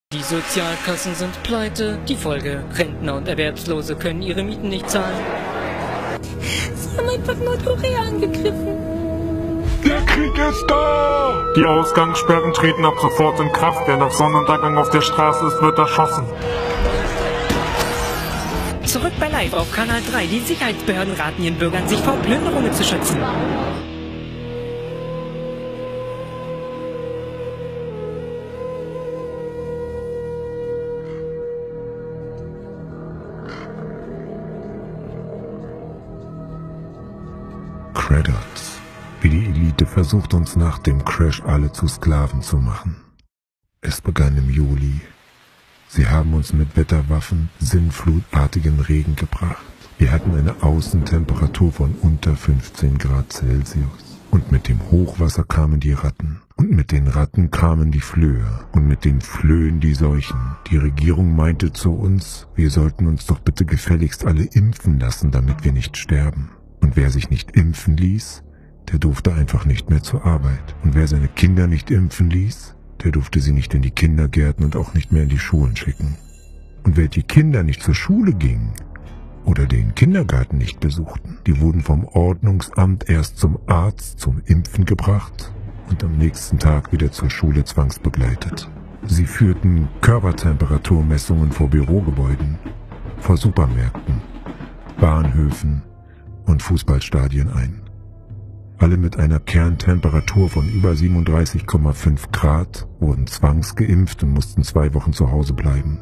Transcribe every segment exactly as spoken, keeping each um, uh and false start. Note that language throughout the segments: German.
Die Sozialkassen sind pleite. Die Folge: Rentner und Erwerbslose können ihre Mieten nicht zahlen. Sie haben einfach Nordkorea angegriffen. Der Krieg ist da! Die Ausgangssperren treten ab sofort in Kraft. Wer nach Sonnenuntergang auf der Straße ist, wird erschossen. Zurück bei Live auf Kanal drei. Die Sicherheitsbehörden raten ihren Bürgern, sich vor Plünderungen zu schützen. Credits. Wie die Elite versucht, uns nach dem Crash alle zu Sklaven zu machen. Es begann im Juli. Sie haben uns mit Wetterwaffen sinnflutartigen Regen gebracht. Wir hatten eine Außentemperatur von unter fünfzehn Grad Celsius. Und mit dem Hochwasser kamen die Ratten. Und mit den Ratten kamen die Flöhe. Und mit den Flöhen die Seuchen. Die Regierung meinte zu uns, wir sollten uns doch bitte gefälligst alle impfen lassen, damit wir nicht sterben. Und wer sich nicht impfen ließ, der durfte einfach nicht mehr zur Arbeit. Und wer seine Kinder nicht impfen ließ, der durfte sie nicht in die Kindergärten und auch nicht mehr in die Schulen schicken. Und wer die Kinder nicht zur Schule gingen oder den Kindergarten nicht besuchten, die wurden vom Ordnungsamt erst zum Arzt zum Impfen gebracht und am nächsten Tag wieder zur Schule zwangsbegleitet. Sie führten Körpertemperaturmessungen vor Bürogebäuden, vor Supermärkten, Bahnhöfen und Fußballstadien ein. Alle mit einer Kerntemperatur von über siebenunddreißig Komma fünf Grad wurden zwangsgeimpft und mussten zwei Wochen zu Hause bleiben.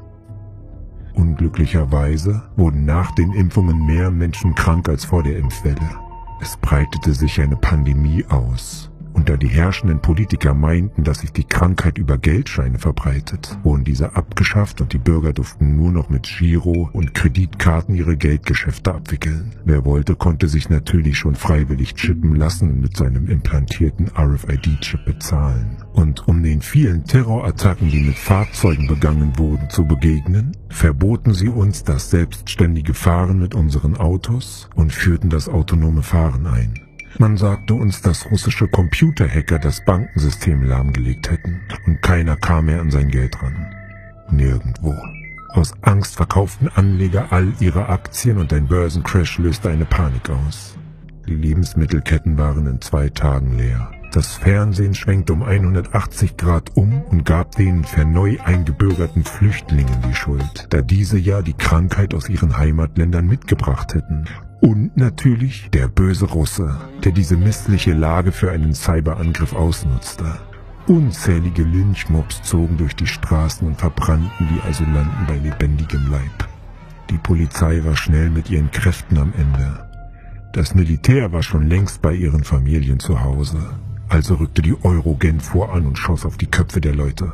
Unglücklicherweise wurden nach den Impfungen mehr Menschen krank als vor der Impfwelle. Es breitete sich eine Pandemie aus. Und da die herrschenden Politiker meinten, dass sich die Krankheit über Geldscheine verbreitet, wurden diese abgeschafft und die Bürger durften nur noch mit Giro- und Kreditkarten ihre Geldgeschäfte abwickeln. Wer wollte, konnte sich natürlich schon freiwillig chippen lassen und mit seinem implantierten R F I D-Chip bezahlen. Und um den vielen Terrorattacken, die mit Fahrzeugen begangen wurden, zu begegnen, verboten sie uns das selbstständige Fahren mit unseren Autos und führten das autonome Fahren ein. Man sagte uns, dass russische Computerhacker das Bankensystem lahmgelegt hätten und keiner kam mehr an sein Geld ran. Nirgendwo. Aus Angst verkauften Anleger all ihre Aktien und ein Börsencrash löste eine Panik aus. Die Lebensmittelketten waren in zwei Tagen leer. Das Fernsehen schwenkte um hundertachtzig Grad um und gab den für neu eingebürgerten Flüchtlingen die Schuld, da diese ja die Krankheit aus ihren Heimatländern mitgebracht hätten. Und natürlich der böse Russe, der diese missliche Lage für einen Cyberangriff ausnutzte. Unzählige Lynchmobs zogen durch die Straßen und verbrannten die Asylanten bei lebendigem Leib. Die Polizei war schnell mit ihren Kräften am Ende. Das Militär war schon längst bei ihren Familien zu Hause. Also rückte die Eurogenfor an und schoss auf die Köpfe der Leute.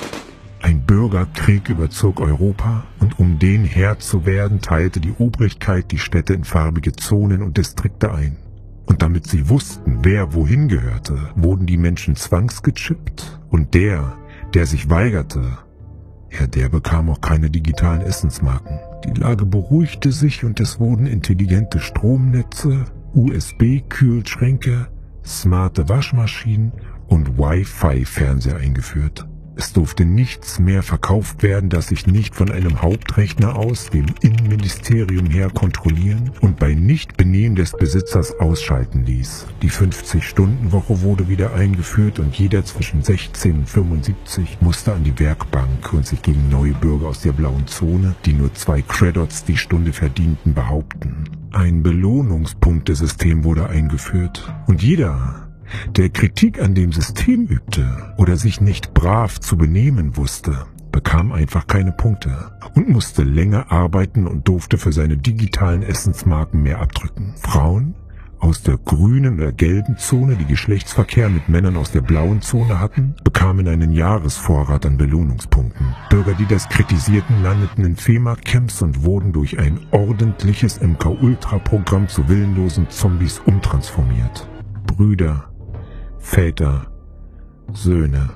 Ein Bürgerkrieg überzog Europa und um den Herr zu werden, teilte die Obrigkeit die Städte in farbige Zonen und Distrikte ein. Und damit sie wussten, wer wohin gehörte, wurden die Menschen zwangsgechippt und der, der sich weigerte, ja, der bekam auch keine digitalen Essensmarken. Die Lage beruhigte sich und es wurden intelligente Stromnetze, U S B-Kühlschränke, smarte Waschmaschinen und Wi-Fi-Fernseher eingeführt. Es durfte nichts mehr verkauft werden, das sich nicht von einem Hauptrechner aus dem Innenministerium her kontrollieren und bei Nichtbenehmen des Besitzers ausschalten ließ. Die fünfzig-Stunden-Woche wurde wieder eingeführt und jeder zwischen sechzehn und fünfundsiebzig musste an die Werkbank und sich gegen neue Bürger aus der blauen Zone, die nur zwei Credits die Stunde verdienten, behaupten. Ein Belohnungspunktesystem wurde eingeführt und jeder, der Kritik an dem System übte oder sich nicht brav zu benehmen wusste, bekam einfach keine Punkte und musste länger arbeiten und durfte für seine digitalen Essensmarken mehr abdrücken. Frauen aus der grünen oder gelben Zone, die Geschlechtsverkehr mit Männern aus der blauen Zone hatten, bekamen einen Jahresvorrat an Belohnungspunkten. Bürger, die das kritisierten, landeten in FEMA-Camps und wurden durch ein ordentliches M K-Ultra-Programm zu willenlosen Zombies umtransformiert. Brüder, Väter, Söhne.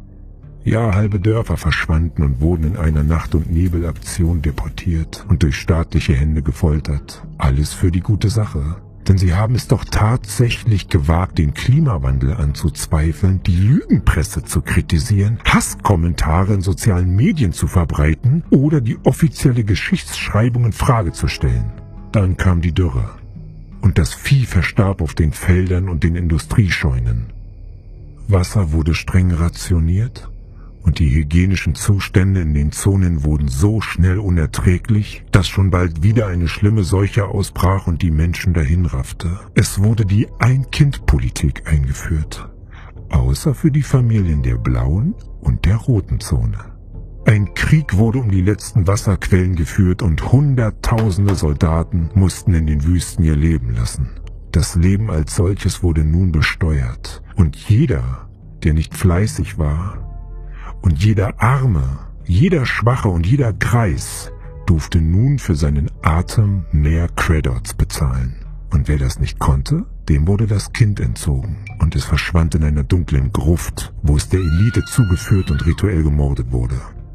Ja, halbe Dörfer verschwanden und wurden in einer Nacht- und Nebelaktion deportiert und durch staatliche Hände gefoltert. Alles für die gute Sache. Denn sie haben es doch tatsächlich gewagt, den Klimawandel anzuzweifeln, die Lügenpresse zu kritisieren, Hasskommentare in sozialen Medien zu verbreiten oder die offizielle Geschichtsschreibung in Frage zu stellen. Dann kam die Dürre. Und das Vieh verstarb auf den Feldern und den Industriescheunen. Wasser wurde streng rationiert und die hygienischen Zustände in den Zonen wurden so schnell unerträglich, dass schon bald wieder eine schlimme Seuche ausbrach und die Menschen dahinraffte. Es wurde die Ein-Kind-Politik eingeführt, außer für die Familien der blauen und der roten Zone. Ein Krieg wurde um die letzten Wasserquellen geführt und Hunderttausende Soldaten mussten in den Wüsten ihr Leben lassen. Das Leben als solches wurde nun besteuert und jeder, der nicht fleißig war, und jeder Arme, jeder Schwache und jeder Greis durfte nun für seinen Atem mehr Credits bezahlen. Und wer das nicht konnte, dem wurde das Kind entzogen und es verschwand in einer dunklen Gruft, wo es der Elite zugeführt und rituell gemordet wurde.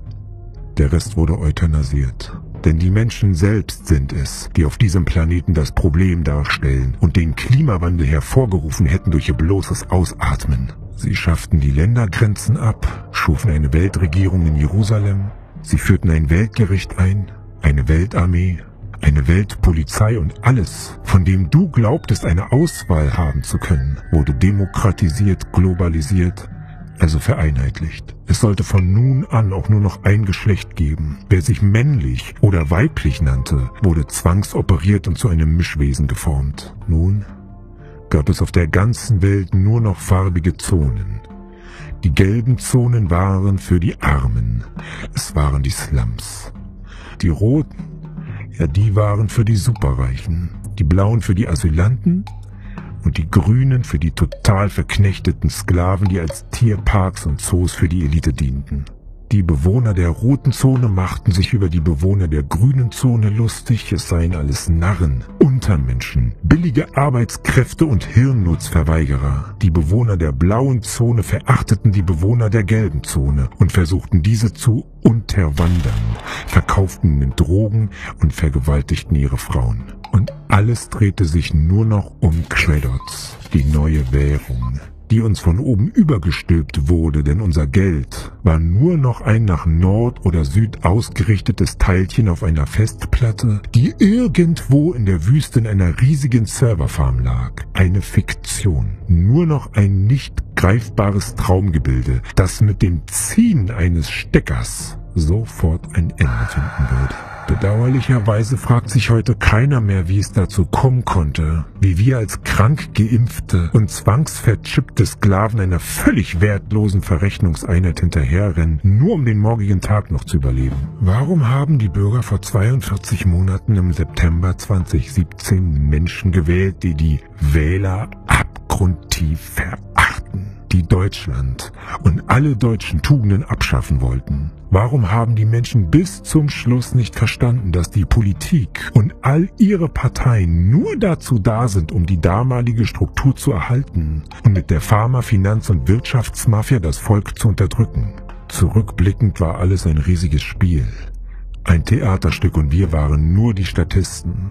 Der Rest wurde euthanasiert. Denn die Menschen selbst sind es, die auf diesem Planeten das Problem darstellen und den Klimawandel hervorgerufen hätten durch ihr bloßes Ausatmen. Sie schafften die Ländergrenzen ab, schufen eine Weltregierung in Jerusalem, sie führten ein Weltgericht ein, eine Weltarmee, eine Weltpolizei und alles, von dem du glaubtest, eine Auswahl haben zu können, wurde demokratisiert, globalisiert, also vereinheitlicht. Es sollte von nun an auch nur noch ein Geschlecht geben. Wer sich männlich oder weiblich nannte, wurde zwangsoperiert und zu einem Mischwesen geformt. Nun gab es auf der ganzen Welt nur noch farbige Zonen. Die gelben Zonen waren für die Armen. Es waren die Slums. Die roten, ja, die waren für die Superreichen. Die blauen für die Asylanten und die Grünen für die total verknechteten Sklaven, die als Tierparks und Zoos für die Elite dienten. Die Bewohner der roten Zone machten sich über die Bewohner der grünen Zone lustig, es seien alles Narren, Untermenschen, billige Arbeitskräfte und Hirnnutzverweigerer. Die Bewohner der blauen Zone verachteten die Bewohner der gelben Zone und versuchten diese zu unterwandern, verkauften ihnen Drogen und vergewaltigten ihre Frauen. Und alles drehte sich nur noch um Credits, die neue Währung, die uns von oben übergestülpt wurde, denn unser Geld war nur noch ein nach Nord oder Süd ausgerichtetes Teilchen auf einer Festplatte, die irgendwo in der Wüste in einer riesigen Serverfarm lag. Eine Fiktion, nur noch ein nicht greifbares Traumgebilde, das mit dem Ziehen eines Steckers sofort ein Ende finden würde. Bedauerlicherweise fragt sich heute keiner mehr, wie es dazu kommen konnte, wie wir als krank geimpfte und zwangsverchippte Sklaven einer völlig wertlosen Verrechnungseinheit hinterherrennen, nur um den morgigen Tag noch zu überleben. Warum haben die Bürger vor zweiundvierzig Monaten im September zweitausendsiebzehn Menschen gewählt, die die Wähler abgrundtief verachten, die Deutschland und alle deutschen Tugenden abschaffen wollten? Warum haben die Menschen bis zum Schluss nicht verstanden, dass die Politik und all ihre Parteien nur dazu da sind, um die damalige Struktur zu erhalten und mit der Pharma-, Finanz- und Wirtschaftsmafia das Volk zu unterdrücken? Zurückblickend war alles ein riesiges Spiel, ein Theaterstück und wir waren nur die Statisten.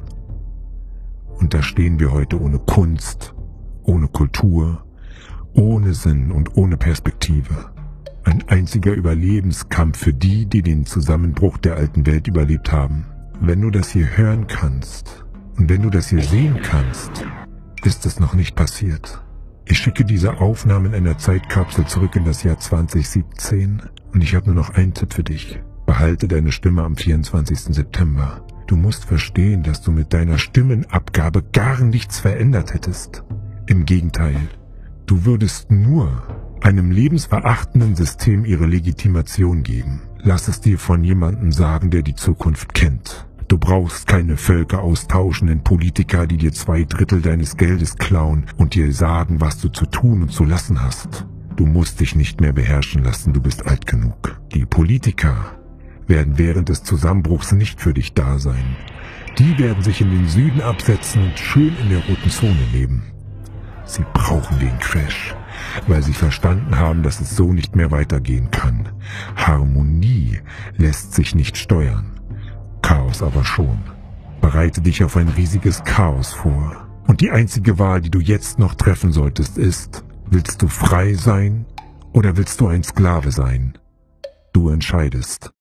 Und da stehen wir heute ohne Kunst, ohne Kultur, ohne Sinn und ohne Perspektive. Ein einziger Überlebenskampf für die, die den Zusammenbruch der alten Welt überlebt haben. Wenn du das hier hören kannst und wenn du das hier sehen kannst, ist es noch nicht passiert. Ich schicke diese Aufnahme in einer Zeitkapsel zurück in das Jahr zweitausendsiebzehn und ich habe nur noch einen Tipp für dich. Behalte deine Stimme am vierundzwanzigsten September. Du musst verstehen, dass du mit deiner Stimmenabgabe gar nichts verändert hättest. Im Gegenteil, du würdest nur einem lebensverachtenden System ihre Legitimation geben. Lass es dir von jemandem sagen, der die Zukunft kennt. Du brauchst keine völkeraustauschenden Politiker, die dir zwei Drittel deines Geldes klauen und dir sagen, was du zu tun und zu lassen hast. Du musst dich nicht mehr beherrschen lassen, du bist alt genug. Die Politiker werden während des Zusammenbruchs nicht für dich da sein. Die werden sich in den Süden absetzen und schön in der roten Zone leben. Sie brauchen den Crash, weil sie verstanden haben, dass es so nicht mehr weitergehen kann. Harmonie lässt sich nicht steuern, Chaos aber schon. Bereite dich auf ein riesiges Chaos vor. Und die einzige Wahl, die du jetzt noch treffen solltest, ist, willst du frei sein oder willst du ein Sklave sein? Du entscheidest.